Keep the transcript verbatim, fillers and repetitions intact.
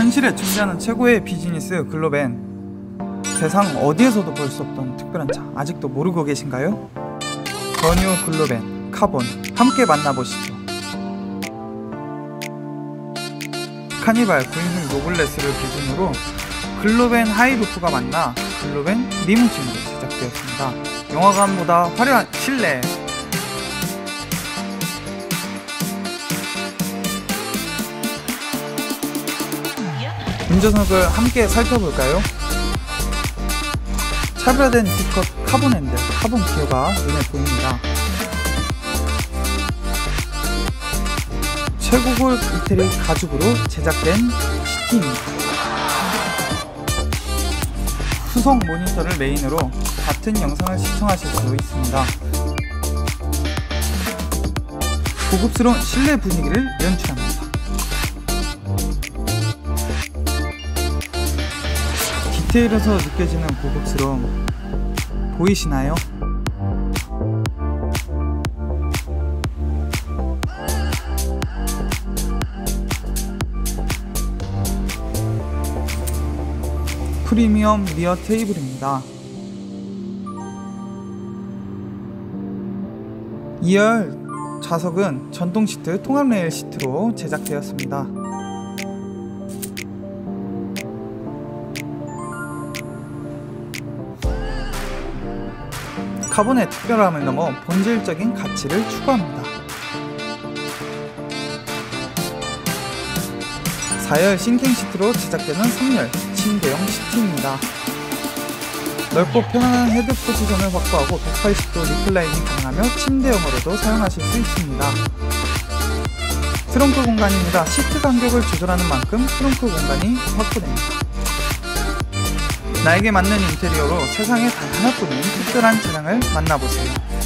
현실에 존재하는 최고의 비즈니스 글로벤. 세상 어디에서도 볼 수 없던 특별한 차 아직도 모르고 계신가요? 더뉴 글로벤 카본, 함께 만나보시죠. 카니발 구인승 노블레스를 기준으로 글로벤 하이루프가 만나 글로벤 리무진으로 제작되었습니다. 영화관보다 화려한 실내, 운전석을 함께 살펴볼까요? 차별화된 D컷 카본 핸들, 카본 기어가 눈에 보입니다. 최고급 이태리 가죽으로 제작된 시트입니다. 후속 모니터를 메인으로 같은 영상을 시청하실 수 있습니다. 고급스러운 실내 분위기를 연출합니다. 디테일에서 느껴지는 고급스러움 보이시나요? 프리미엄 리어 테이블입니다. 이열 좌석은 전동 시트, 통합 레일 시트로 제작되었습니다. 카본의 특별함을 넘어 본질적인 가치를 추구합니다. 사열 싱킹 시트로 제작되는 삼열 침대형 시트입니다. 넓고 편안한 헤드 포지션을 확보하고 백팔십 도 리클라이닝 가능하며 침대형으로도 사용하실 수 있습니다. 트렁크 공간입니다. 시트 간격을 조절하는 만큼 트렁크 공간이 확보됩니다. 나에게 맞는 인테리어로 세상에 단 하나뿐인 특별한 차량을 만나보세요.